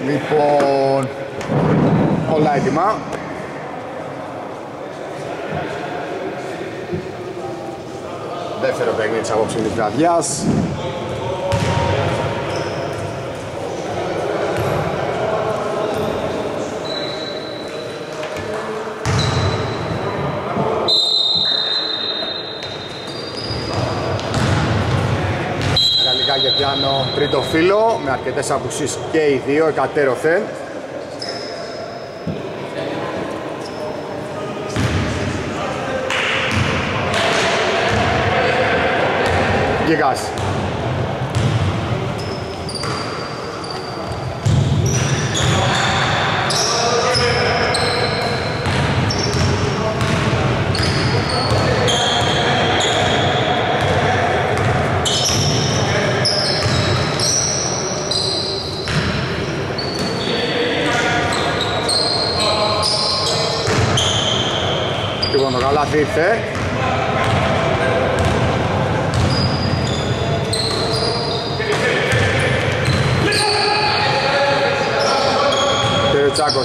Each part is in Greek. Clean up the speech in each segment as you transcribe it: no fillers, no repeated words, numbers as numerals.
Λοιπόν, όλα έτοιμα. Δεύτερο παιχνίδι της απόψινης βραδιάς. Γαλλικά και πιάνο τρίτο φύλλο με αρκετές απουσίες και οι δύο εκατέρωθεν. Γιγάς. Λοιπόν, το καλάθι ήρθε. Τσάκος.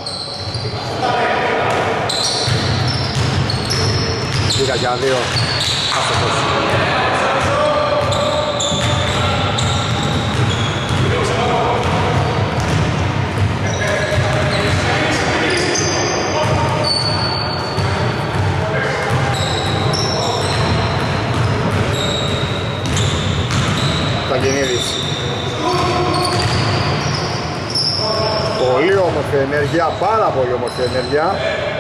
Λίγα για δύο. Άστοχος. Ταγενίδης. Πολύ όμορφη ενέργεια, πάρα πολύ όμορφη ενέργεια.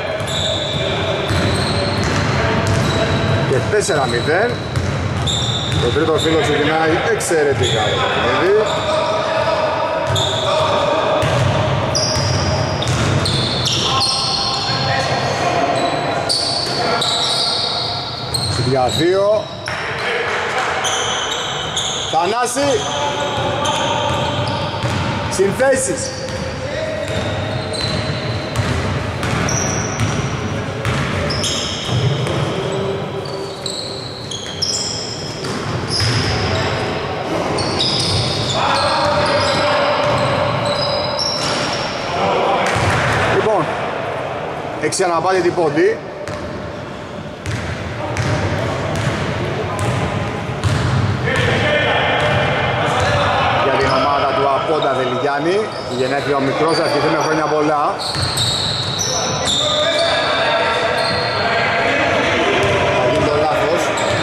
Και 4-0. Το τρίτο φύλλο ξεκινάει εξαιρετικά το παιχνίδι. Για δύο. Θανάση. Συνθέσεις. Λοιπόν, έχει αναπάλει την πόντι. Για την ομάδα του Απόντα Δελιγιάννη. Η γενέθλια ο μικρός, θα ευχηθεί με χρόνια πολλά. Θα γίνει το λάθος.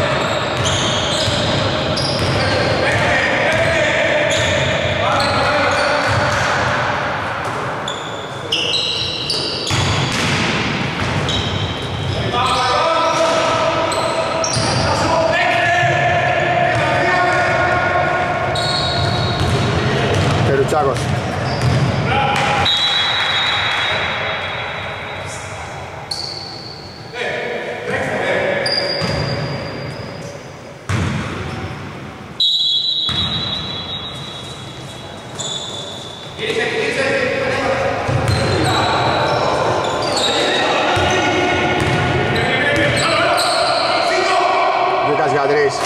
Περουτσάκος. Λούκας Γιατρής.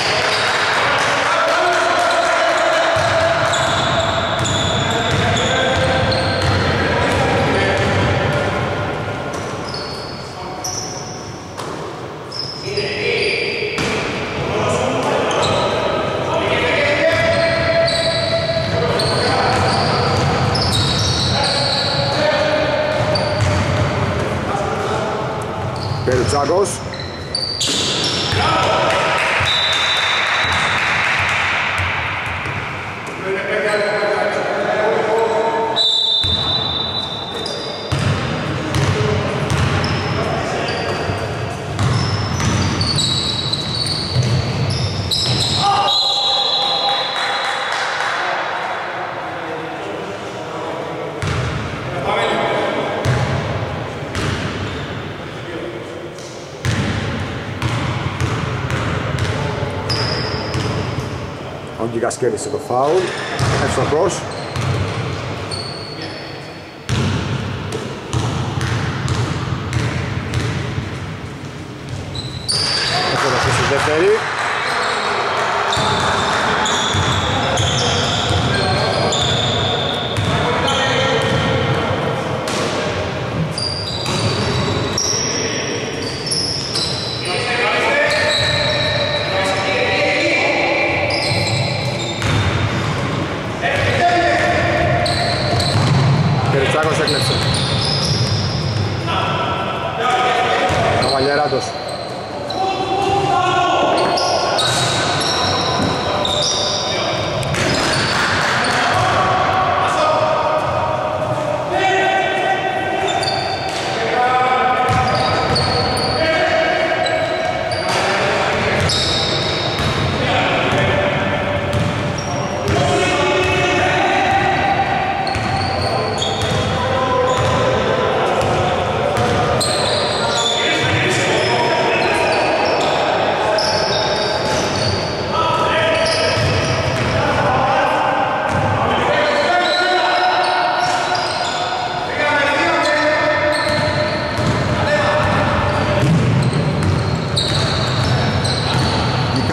Περουτσάκος. Ο Γκίγας κέρδισε το φάουλ. Εύστοχος. Εύστοχος στη δεύτερη.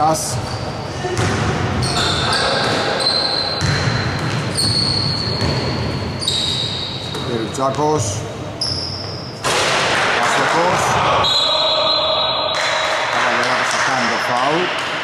Γιγκάς. Ριτσάκος. Πασχετός. Καβαλιεράτος θα κάνει το φάουλ.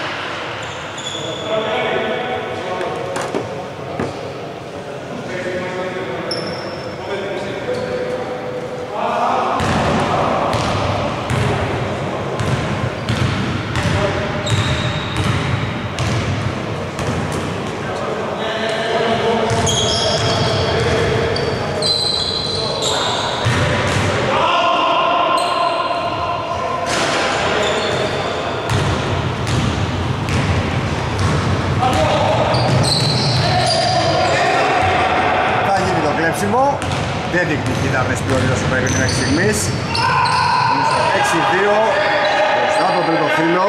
Δεν διεκδικεί τα μεσπιότητα στο παιχνίδι μέχρι στιγμής. Είναι στο 6-2 μπροστά το τρίτο φύλλο.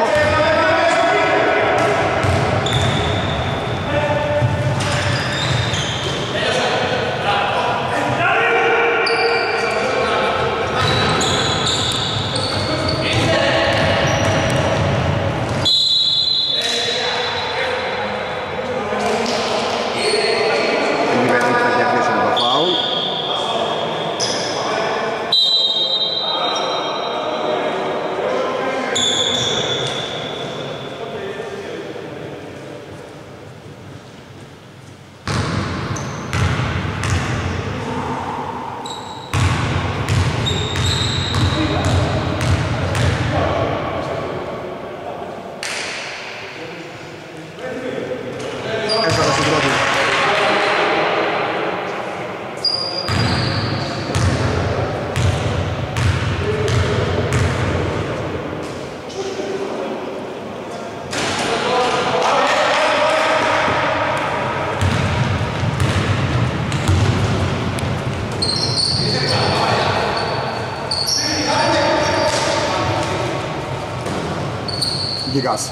Γκίκας.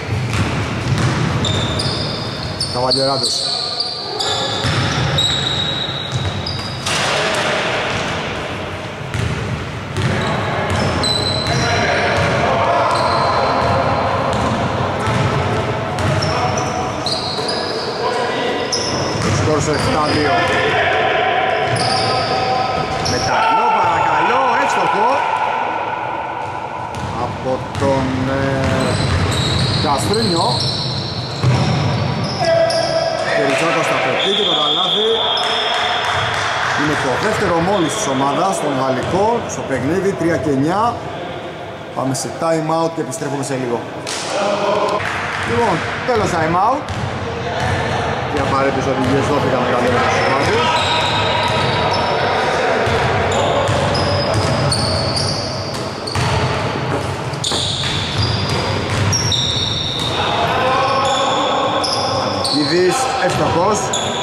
Καβαλιεράτος. Σκορ σε 7-2. Μεταλλό, παρακαλώ, εύστοχο από τον Καστρίνιο. Και Ριτσάκος θα πετύχει το καλάθι. Είναι το δεύτερο μόλις της ομάδας των Γαλλικών στο παιχνίδι, 3-9. Πάμε σε time out και επιστρέφουμε σε λίγο. Λοιπόν, τέλος time out. Οι απαραίτητες οδηγίες δόθηκαν με καλή ομάδα. Ιδής εύστοχος.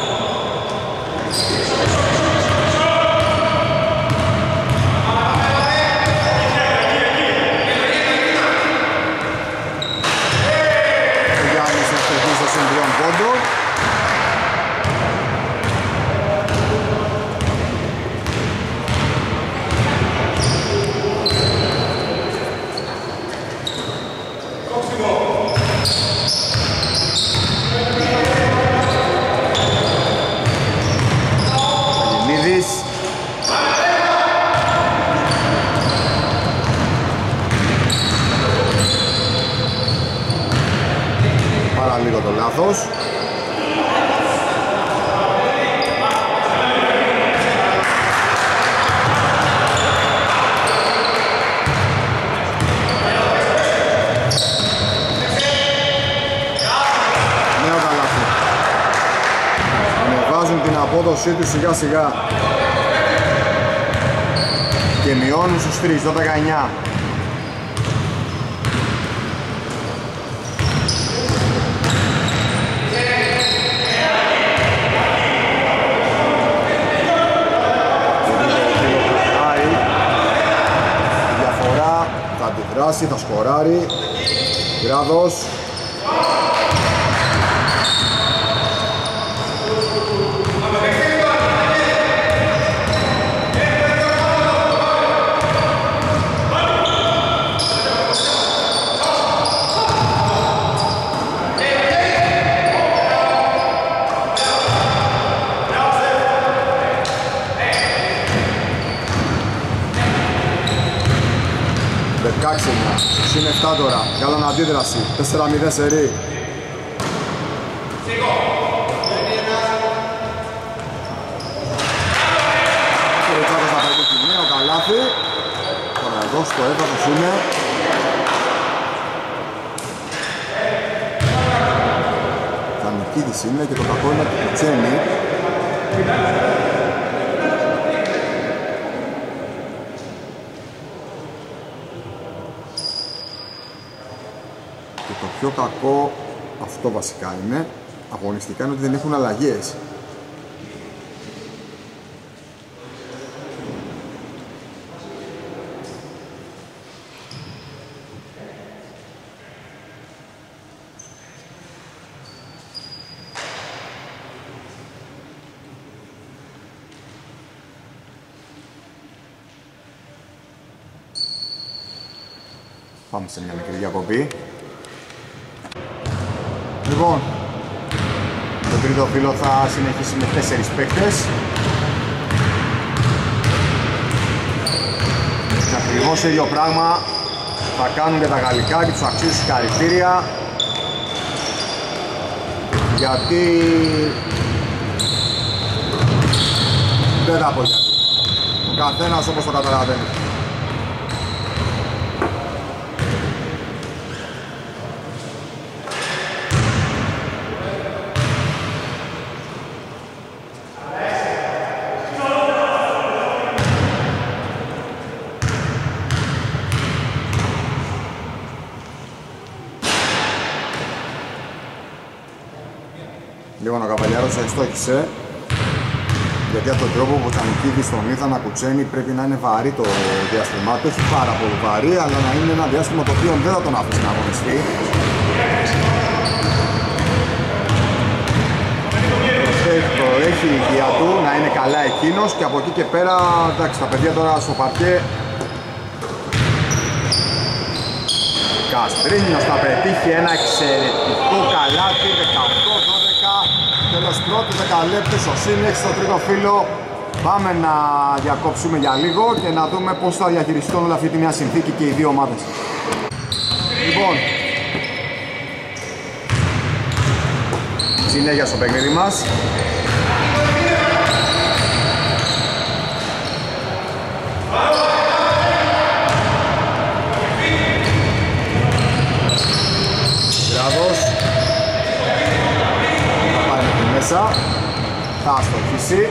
Ο Γιάννης να στρεφεί στο συντριών πόντο. Λίγο το λάθος. Νέο καλάθι. Ανεβάζουν την απόδοσή του σιγά σιγά και μειώνουν στους 3, 12-9. Θα σκοράρει. Γράδος. είναι 7 τώρα. Κάναν αντίδραση. 4-0 σερί. Ο Τσάκος θα πετύχει νέο καλάθι. Τώρα εδώ στο έδαφος είναι. Νικίδης είναι και το κακό είναι του Κουτσένη. Και το πιο κακό, αυτό βασικά είναι, αγωνιστικά είναι ότι δεν έχουν αλλαγές. Πάμε σε μια μικρή διακοπή. Λοιπόν, το τρίτο φύλλο θα συνεχίσει με 4 παίκτες. Ακριβώς ίδιο πράγμα θα κάνουν και τα γαλλικά και τους αξίζει συγχαρητήρια. Γιατί δεν θα πω γιατί. Ο καθένας όπως το καταλαβαίνει. Λοιπόν, ο Καβαλιάρος αστόχησε, γιατί από τον τρόπο που ο Τσανικίδης τον είδα να κουτσένει πρέπει να είναι βαρύ το διάστημά του, όχι πάρα πολύ βαρύ, αλλά να είναι ένα διάστημα το οποίο δεν θα τον αφήσει να αγωνιστεί. Έχει η υγεία του, να είναι καλά εκείνος και από εκεί και πέρα, εντάξει, τα παιδιά τώρα στο παρκέ. Καστρίνιος θα πετύχει ένα εξαιρετικό καλάθι, 18-12, τέλος πρώτου δεκαλέπτου, ο Σίνεξ στο τρίτο φύλλο. Πάμε να διακόψουμε για λίγο και να δούμε πώς θα διαχειριστούν όλη αυτή τη νέα συνθήκη και οι δύο ομάδες. Λοιπόν, συνέχεια στο παιχνίδι μας. Θα πάει μέχρι μέσα, θα αστοχίσει.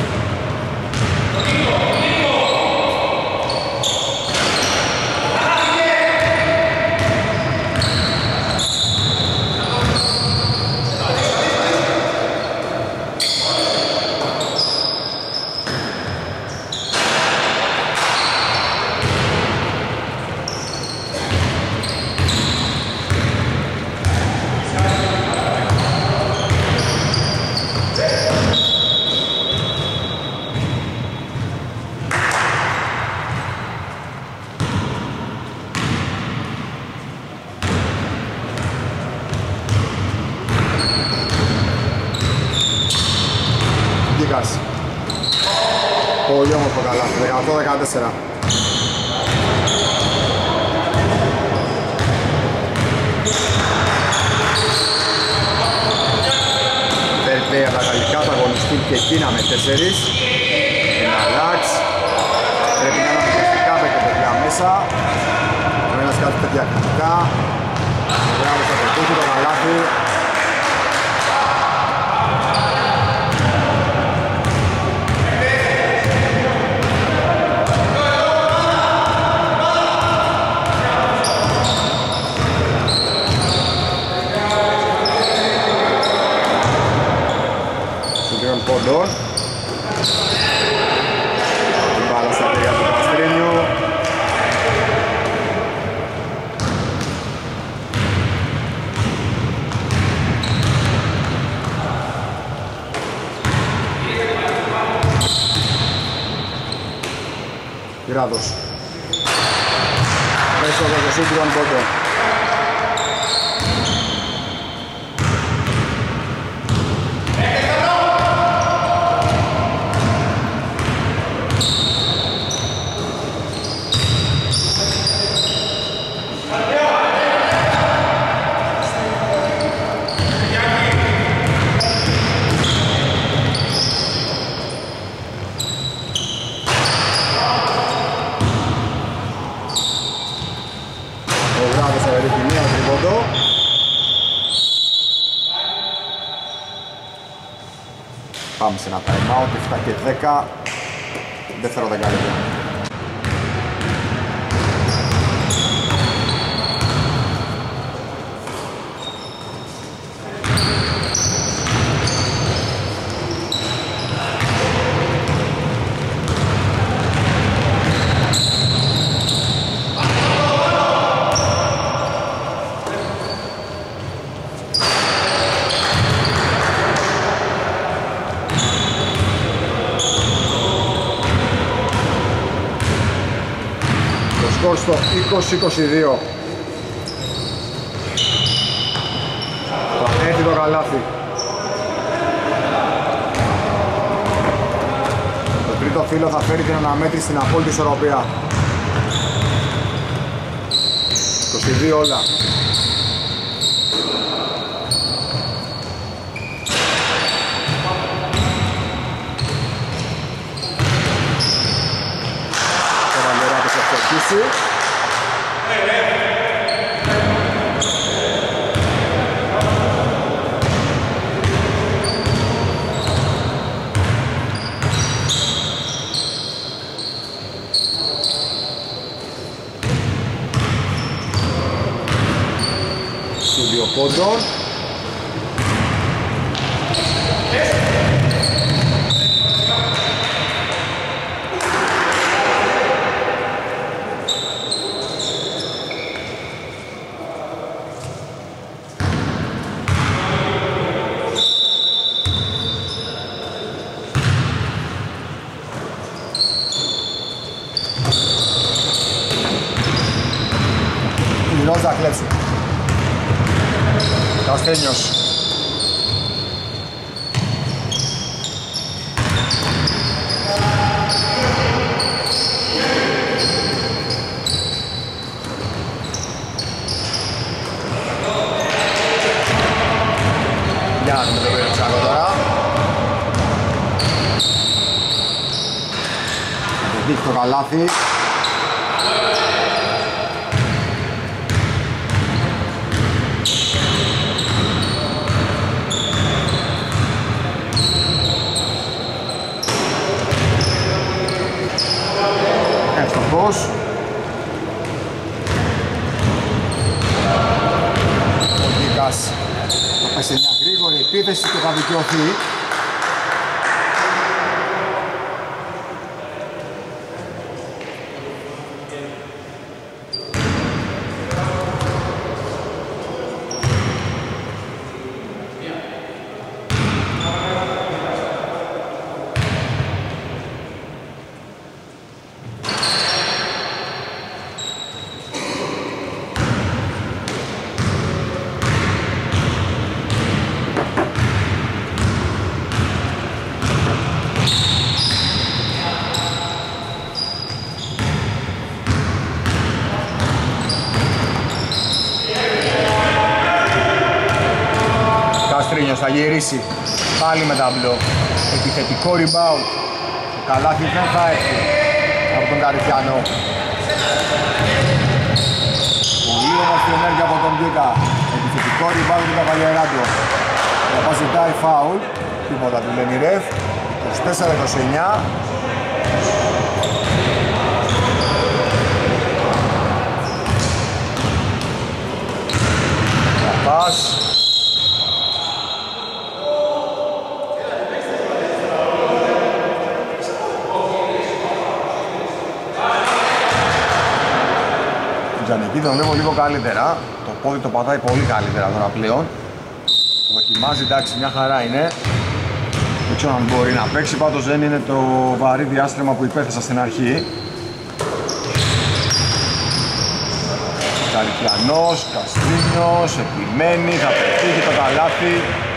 Πολύ όμορφο καλάθι, 18-14. Fair τα γαλλικά θα αγωνιστούν και εκείνα με 4. Ένα λάξ. Πρέπει να είναι αποφασιστικά με και παιδιά μέσα. Ο ένας κάτι τέτοια κριτικά. Ο Μπράβος θα πετύχει το καλάθι. Πόντων. Την μπάλα στα χέρια του Καστρίνιου. Κυράδος. Πέσω το Σίτρον πόντων. Πάμε σε ένα time out, 7 και 10. Δεύτερο δεκάλεπτο. Στο 20-22. Το ανέτειτο καλάθι. Το τρίτο φύλλο θα φέρει την αναμέτρηση στην απόλυτη ισορροπία. 22 όλα. Σου δύο πόντων. Θα κλέψει. Καστένιος. Για να δούμε το Βερτσάκο τώρα. Δείχνει το καλάθι. Εύστοχος. Ο Γκίκας θα πέσει μια γρήγορη επίθεση και θα δικαιωθεί. Θα γυρίσει πάλι με ταμπλό. Επιθετικό rebound. Το καλάθι δεν θα έρθει από τον Καρυφιανό. Πολύ όμορφη ενέργεια από τον Γκίκα. Επιθετικό rebound του Καβαλιεράντο. Ο Παπάς ζητάει φάουλ. Τίποτα του λένε ρεφ. 24-29. Παπάς. Εκεί τον βλέπω λίγο καλύτερα, το πόδι το πατάει πολύ καλύτερα τώρα πλέον. Το δοκιμάζει, εντάξει, μια χαρά είναι. Δεν ξέρω αν μπορεί να παίξει, πάντως δεν είναι το βαρύ διάστρεμα που υπέθεσα στην αρχή. Καρυφιανός, Καστρίνιος, επιμένει, θα πετύχει το καλάθι.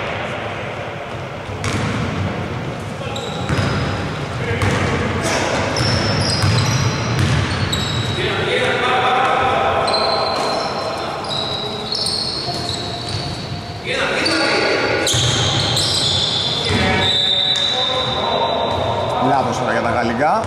Λάθος τώρα για τα γαλλικά.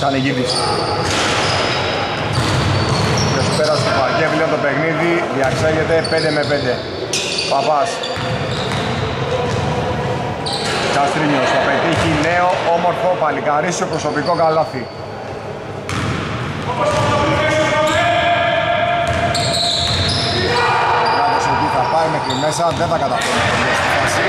Τσανεγίδης. Ποιος πέρασε στο παρκέ, πλέον το παιχνίδι διαξέγεται 5-5. Παπάς. Καστρίνιος θα πετύχει νέο όμορφο παλικαρίσιο προσωπικό καλάθι. Κάτος εκεί θα πάει μέχρι μέσα, δεν θα καταφέρει να τελειώσει τη φάση.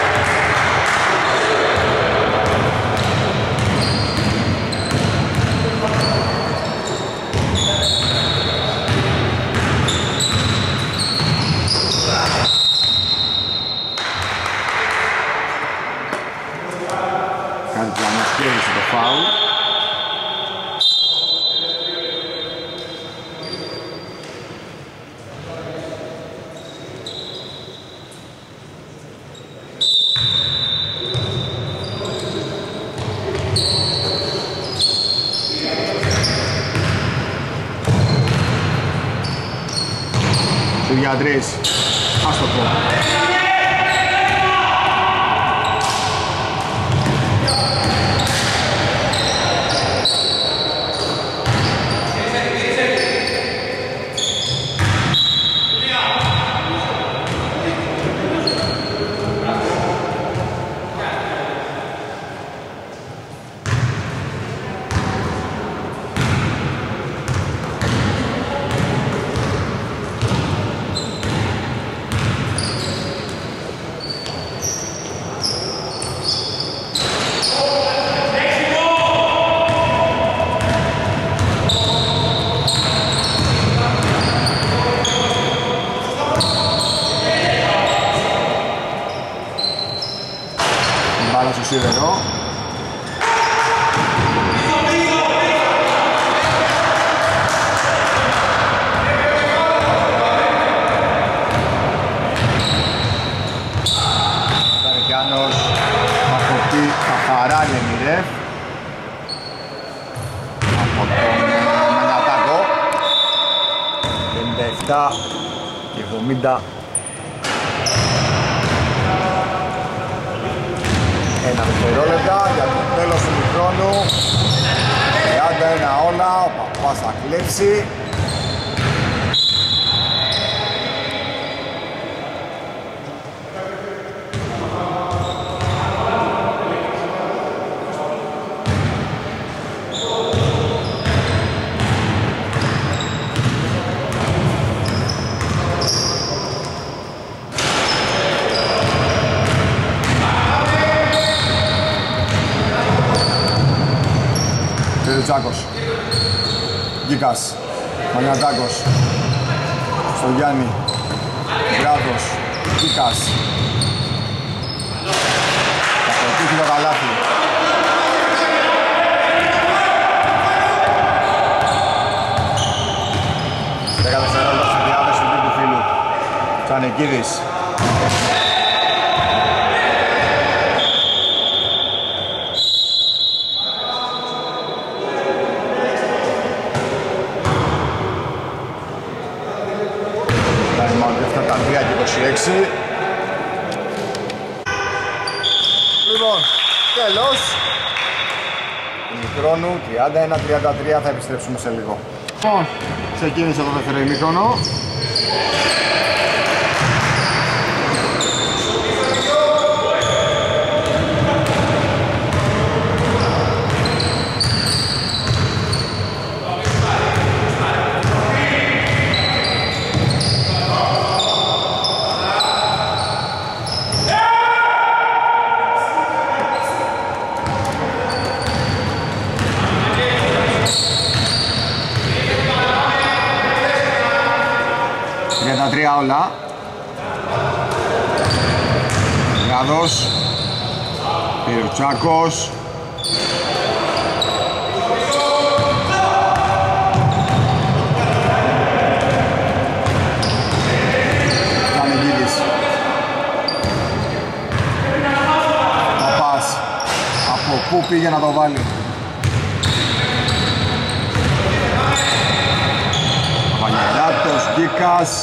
Κάτι πλανός κέρδισε το φάουλ. Σουριαντρής, ας το πω. Σίδερο. Καρικιάνος ακοπεί καθαρά Λεμιρεύ από τον Μανιατάκο. 57 και 70. Ένα δευτερόλεπτα για το τέλος του χρόνου. 31 όλα, ο Παπάς θα κλέψει. Τσάκος, Γκίκας, Μανιατάκος, στο Γιάννη, Γκράδος, Γκίκας. Θα πετύχει το καλάθι. Δέκα δευτερόλεπτα στη διάθεση του φίλου. Τσανεκίδης. Λοιπόν, τέλος του χρόνου, 31-33, θα επιστρέψουμε σε λίγο. Λοιπόν, ξεκίνησε το δεύτερο ημίχρονο. Όλα. Γάδος, Πυρουτσάκος. Κανεγίδης. Παπάς. Από πού πήγε να το βάλει. Βανιεράτος, Γκίκας.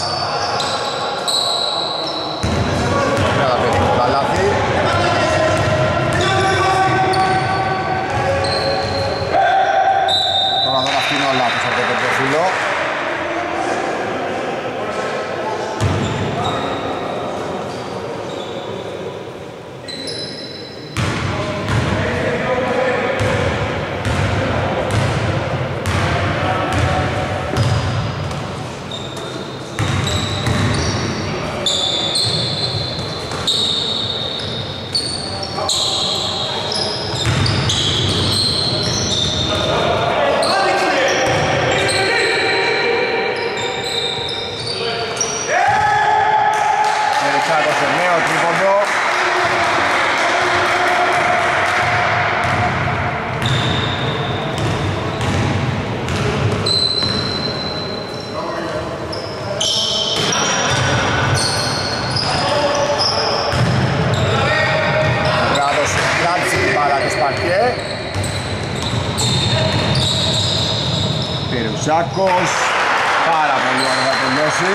Περουτσάκος, πάρα πολύ ωραία θα τελειώσει.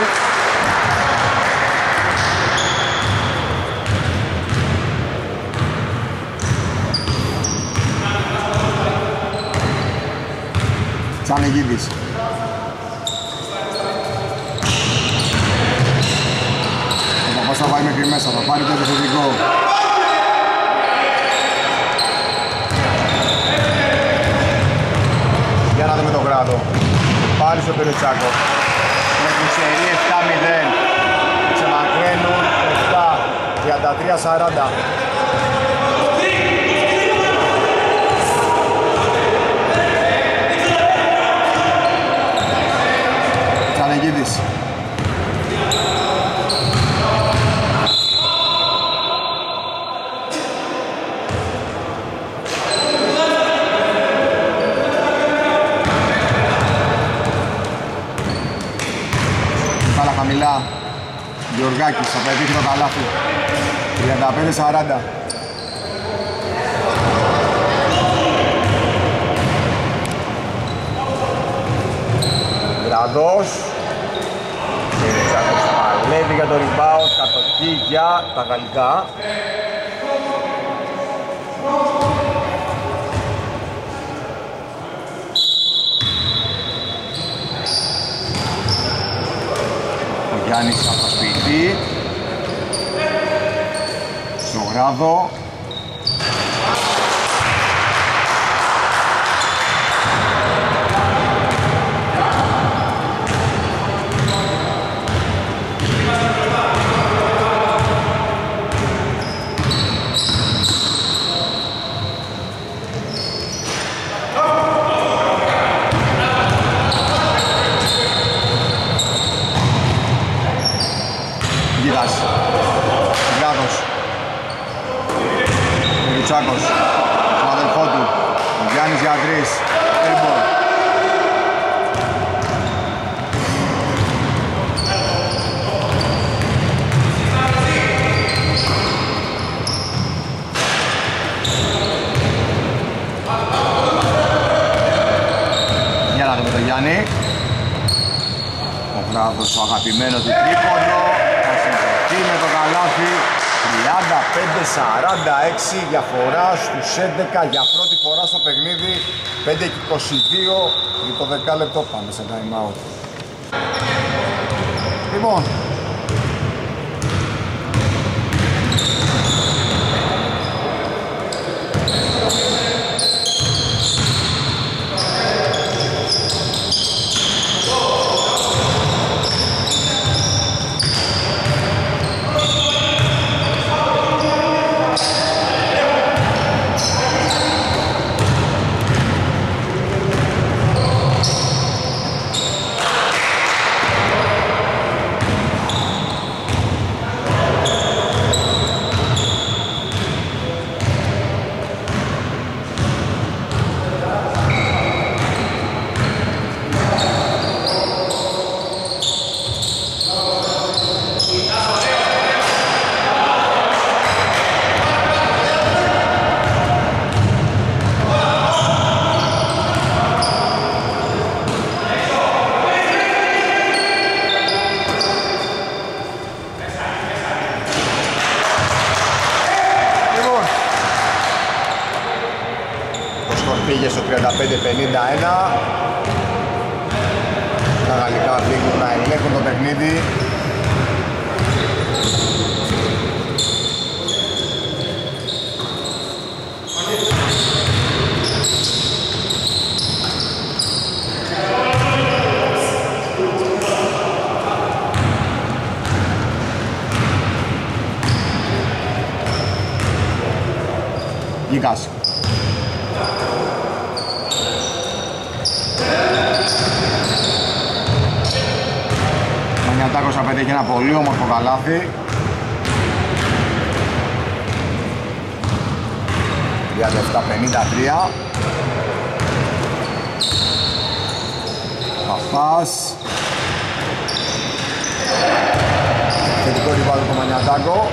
Τσανεγίδης. Ο Παπάς θα πάει μέχρι μέσα, θα πάρει το επιθετικό. Για να δούμε το Γράδο. Πάλι στο Περουτσάκο. Με την σερί 7-0. Ξεμακραίνουν 7, 33-40. Τσανεγίδης. Πάλα χαμηλά. Γεωργάκης θα πετύχει το καλάθι. 35-40. Γραδός. Περουτσάκος παλεύει για το rebound, κατοχή για τα γαλλικά. Ο Γιάννης θα προσποιηθεί. Στο Γράδο. Περουτσάκος, στον αδελφό του, ο Γιάννης για 3, airball. Για να δούμε τον Γιάννη. Ο Γράδος, το αγαπημένο του τρίποντο, θα συμφερθεί με το καλάθι. 35-46 διαφορά στους 11 για πρώτη φορά στο παιχνίδι. 5-22 για το 10 λεπτό. Πάμε σε time out. Λοιπόν, πήγε στο 35-51. Τα γαλλικά δείχνουν να ελέγχουν το παιχνίδι. Γικάς. Μανιατάκος θα πετύχει ένα πολύ όμορφο καλάθι. 37-53. Παπάς. Θετικό ριμπάδο του Μανιατάκο.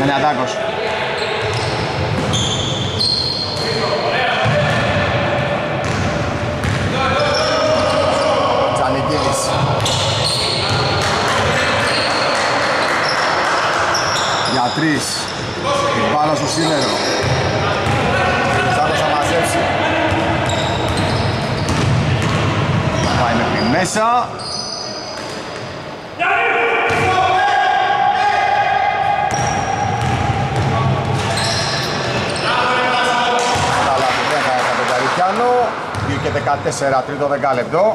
Μανιατάκος. Τζανικίδης. Για 3. Η μπάλα στο σύννερο. Ζάκος θα μαζέψει. Πάει μέχρι μέσα. Και 14, τρίτο δεκάλεπτο.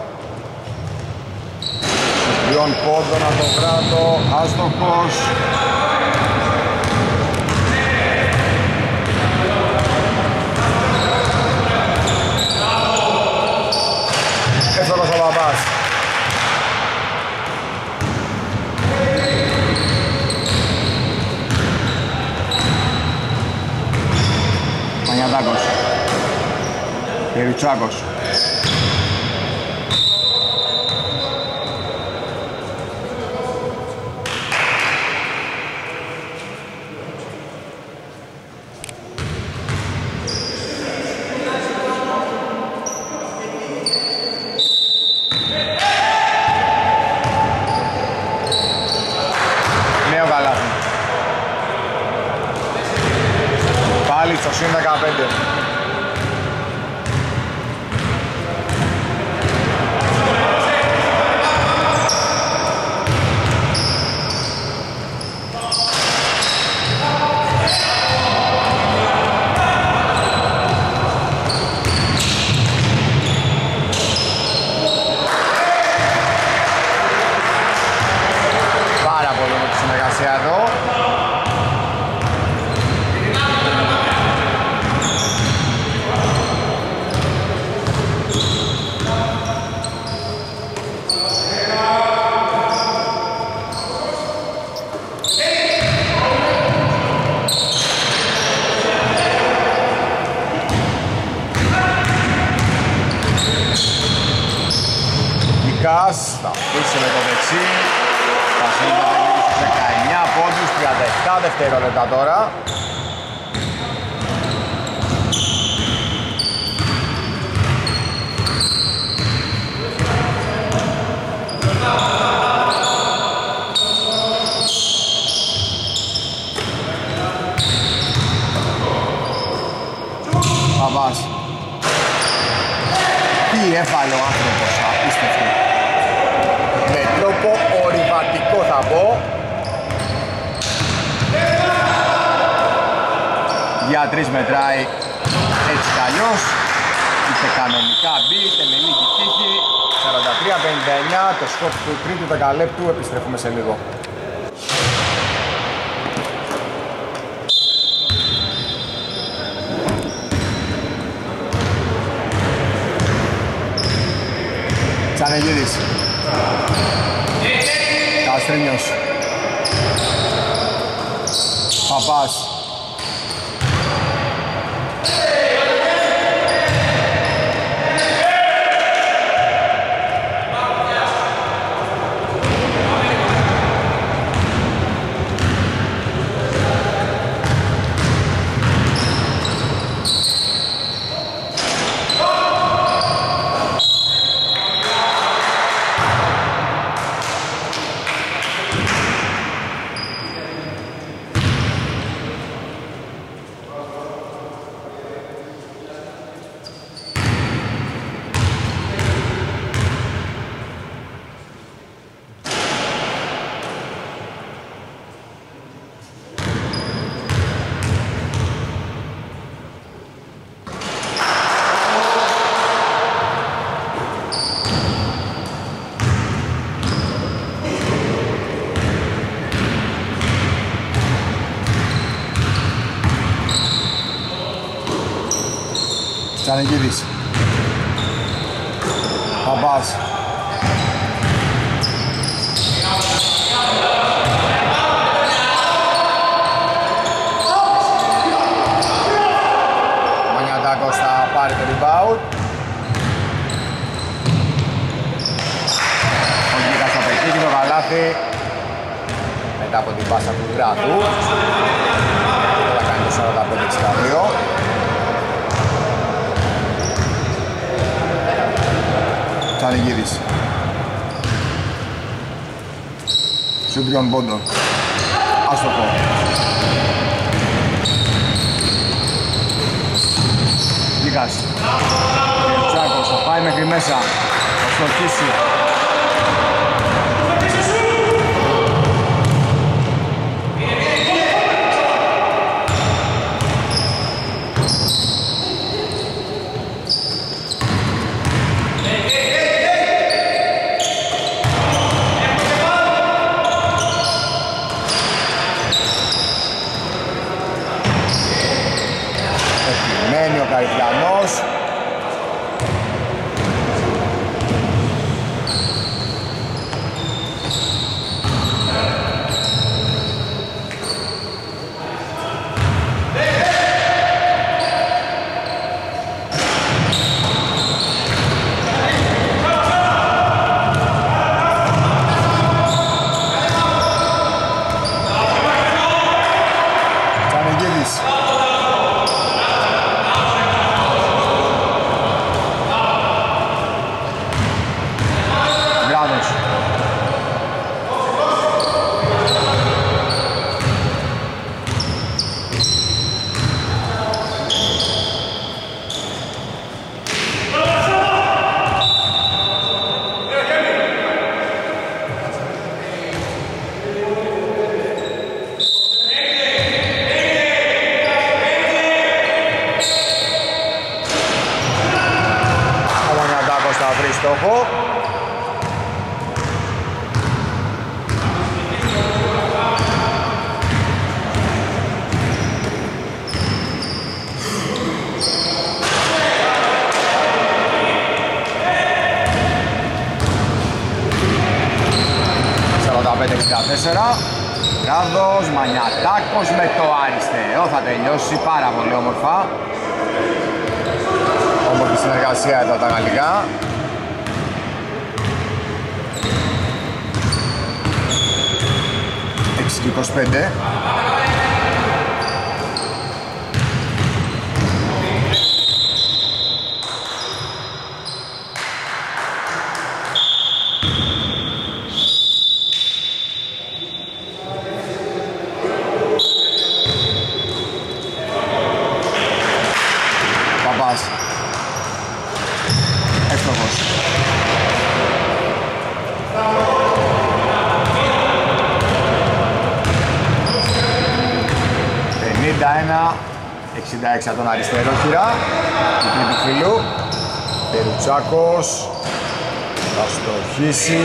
Τριών πόντων από το κράτο, άστοχος. Εύστοχος ο Μπαμπάς. Μανιατάκος. Περιτσάκος. Νέο καλάθι. Πάλι στο συν 15. Θα αφήσει με το δεξί. Θα στείλει το παιχνίδι στους 19 πόντους, 37 δευτερόλεπτα τώρα. Παπάς. Τι έβαλε ο άνθρωπος, απίστευτο. Με τρόπο ορειβατικό θα πω. Για 3 μετράει έτσι κι αλλιώς. Είτε κανονικά μπει, είτε με λίγη τύχη. 43-59, το σκορ του τρίτου δεκαλέπτου, επιστρέφουμε σε λίγο. Τσανεγίδης. Καστρίνιος. Παπάς. Τσανεγίδης. Παπάς. Μανιατάκος θα πάρει το rebound. Ο Γκίκας στο παιχνίδι, το καλάθι. μετά από την πάσα του Γκράτου. Θα κάνει το 45-62. Τσανιγίδης. Σουτ τριών πόντων. Άστοχο. Λίγας. Τσάκος θα πάει μέχρι μέσα. Θα στοχίσει. Επιμένει ο Καρυπιανός. Στόχο. Ράδος, Μανιατάκος με το αριστερό θα τελειώσει πάρα πολύ όμορφα. Όμορφη συνεργασία εδώ τα γαλλικά. 6-25. Παπάς. Εύστοχος. 51-66 από τον αριστερό χειρά του τρίτου φίλου. Περουτσάκος θα στοχίσει.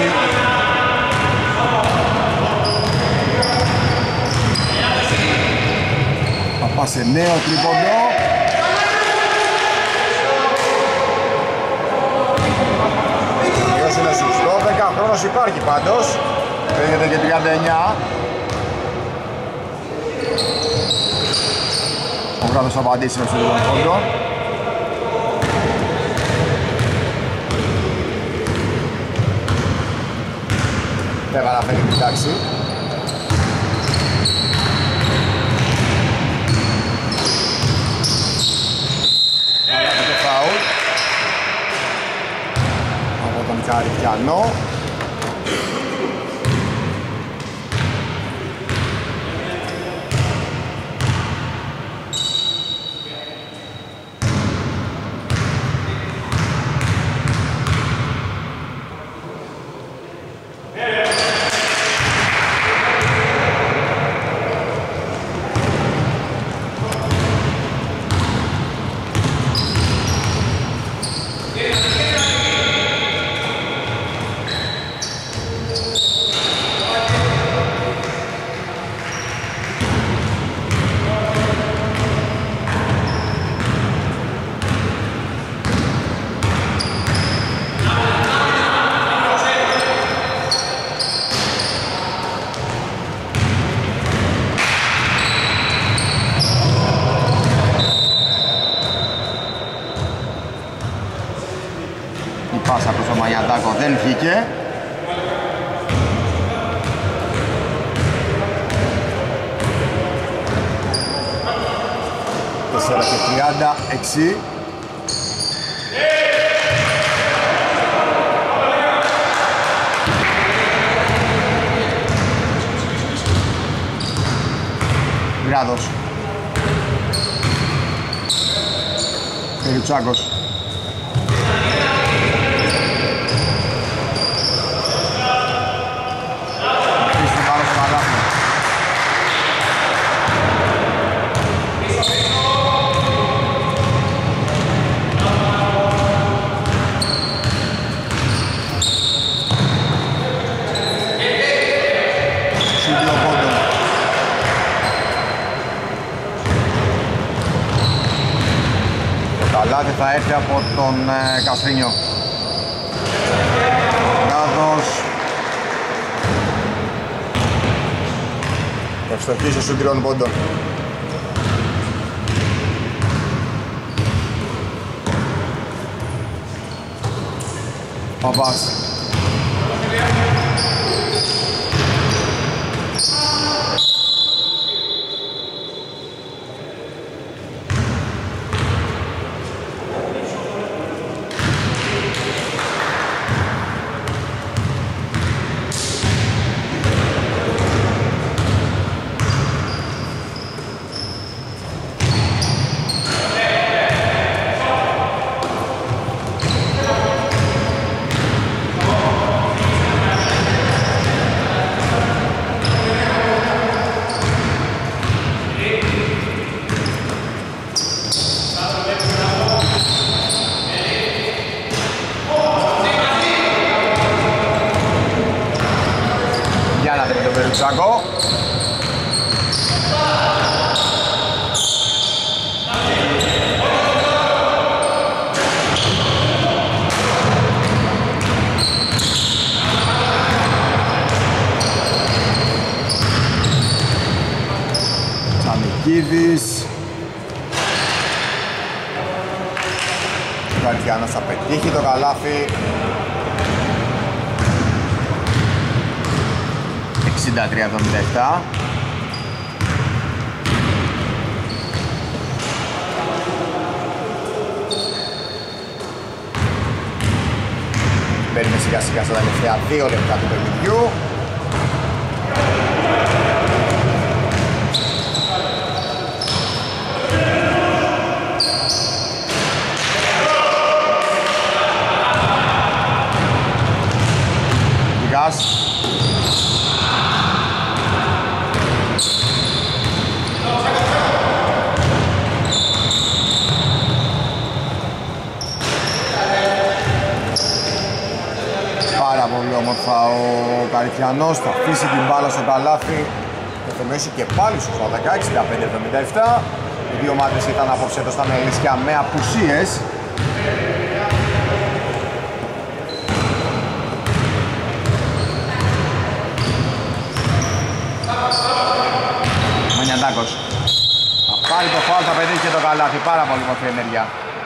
Θα πάει σε νέο τρίποντο. Ποιος είναι σωστό, 10 χρόνος υπάρχει πάντως. Παίρνεται και 39. Ο Γράδος θα απαντήσει με στο λίγο πόντο. Δεν παραφέρει την τάξη. Αλλά το φάουλ από τον Καρυπιανό. Πάσα προς τον Μανιατάκο δεν βγήκε. 36. Γκράδος. Περιουτσάκος. Καλάθι θα έρθει από τον Καστρίνιο. Γκράδος. Ευστοχή στο σουτ 3 πόντων. Παπάς. Τσάκο. Τσαμικίδης. Καρδιάνας θα πετύχει το καλάθι. 63-77. Μπαίνουμε σιγά σιγά στα τελευταία 2 λεπτά του παιχνιδιού. Γιγάς. Πολύ όμορφα ο Καρυπιανός, θα αφήσει την μπάλα στο καλάθι και θα μειώσει και πάλι στο 65-77. Οι δύο ομάδες ήταν απόψε εδώ στα Μελίσια με απουσίες. Μανιαντάκος θα πάρει το φάουλ, θα πετύχει και το καλάθι, πάρα πολύ μορφή ενέργεια.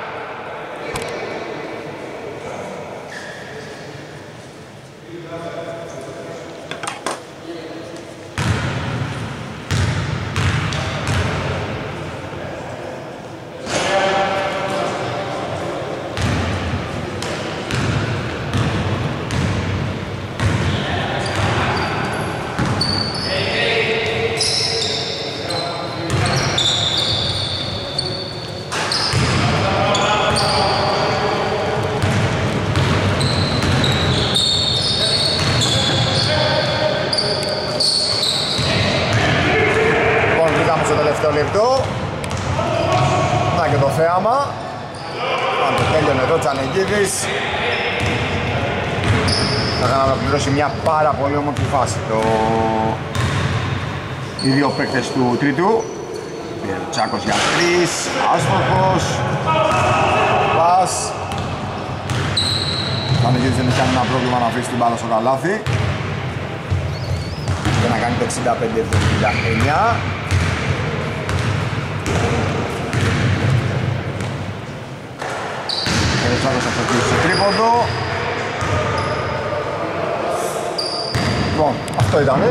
Να και το θέαμα. Αν το τέλειωνε εδώ Τσανεγίδης. Θα αναπληρώσει μια πάρα πολύ όμορφη φάση οι δύο παίκτες του τρίτου. Τσάκος για 3, άστοχος. Πας. Τσανεγίδης δεν έχει κανένα πρόβλημα να αφήσει την μπάλα στο καλάθι και να κάνει το 65-79. Τσάκος αυτοκίνησε σε τρίποντο. Λοιπόν, αυτό ήτανε.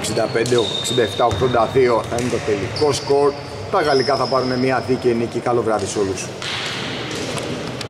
67-82 θα είναι το τελικό σκορ. Τα γαλλικά θα πάρουν μια δίκαιη νίκη. Καλό βράδυ σε όλους.